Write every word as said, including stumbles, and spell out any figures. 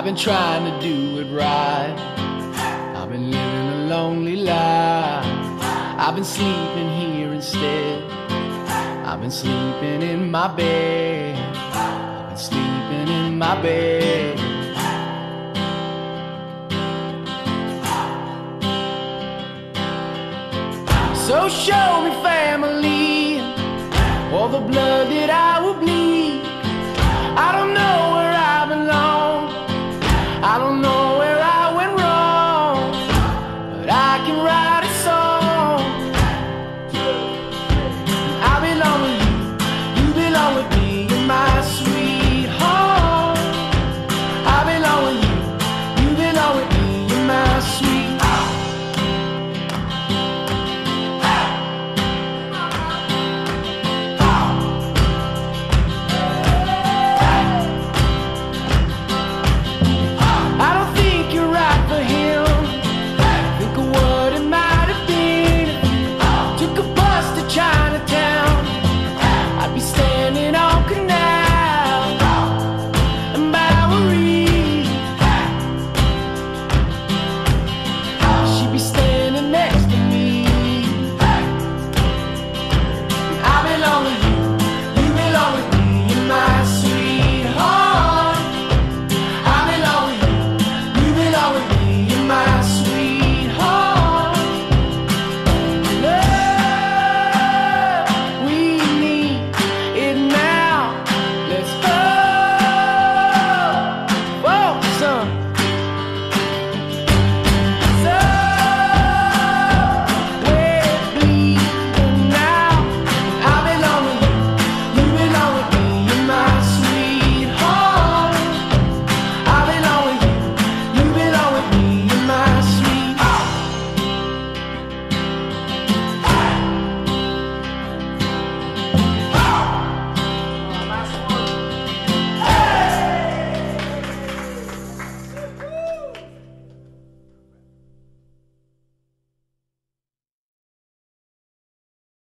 been trying to do it right. I've been living a lonely life. I've been sleeping here instead. I've been sleeping in my bed. I've been sleeping in my bed. So show me family, all the blood that I will bleed. I don't know where I belong, I don't know where I went wrong, but I can write a song. I belong with you, you belong with me, you're my sweet home. I belong with you, you belong with me, you're my sweet